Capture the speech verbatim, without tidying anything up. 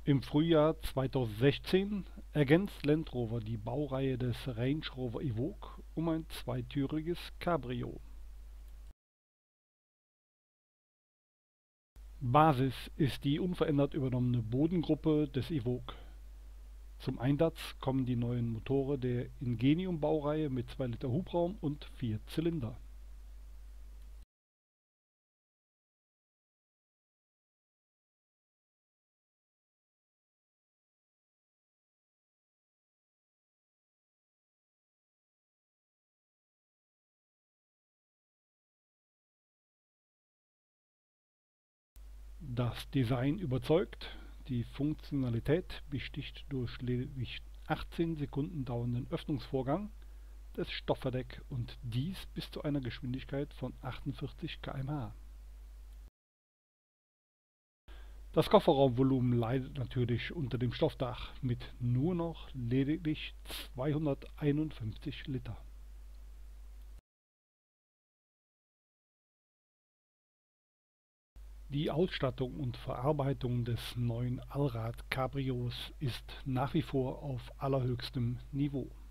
Im Frühjahr zweitausendsechzehn ergänzt Land Rover die Baureihe des Range Rover Evoque um ein zweitüriges Cabrio. Basis ist die unverändert übernommene Bodengruppe des Evoque. Zum Einsatz kommen die neuen Motoren der Ingenium-Baureihe mit zwei Liter Hubraum und vier Zylinder. Das Design überzeugt, die Funktionalität besticht durch lediglich achtzehn Sekunden dauernden Öffnungsvorgang des Stoffverdecks und dies bis zu einer Geschwindigkeit von achtundvierzig Kilometer pro Stunde. Das Kofferraumvolumen leidet natürlich unter dem Stoffdach mit nur noch lediglich zweihunderteinundfünfzig Liter. Die Ausstattung und Verarbeitung des neuen Allrad-Cabrios ist nach wie vor auf allerhöchstem Niveau.